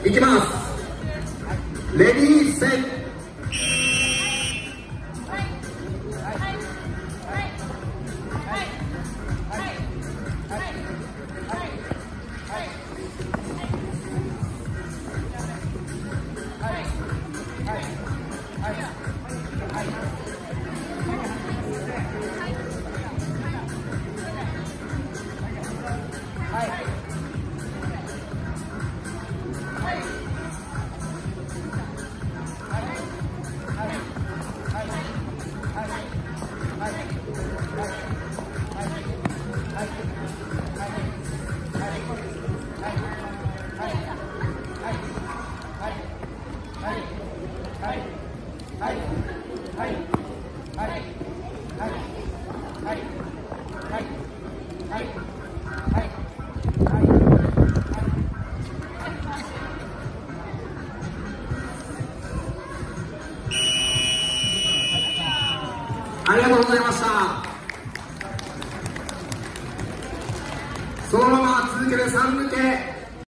いきます。レディーセット。ありがとうございました。そのまま続けて3抜け。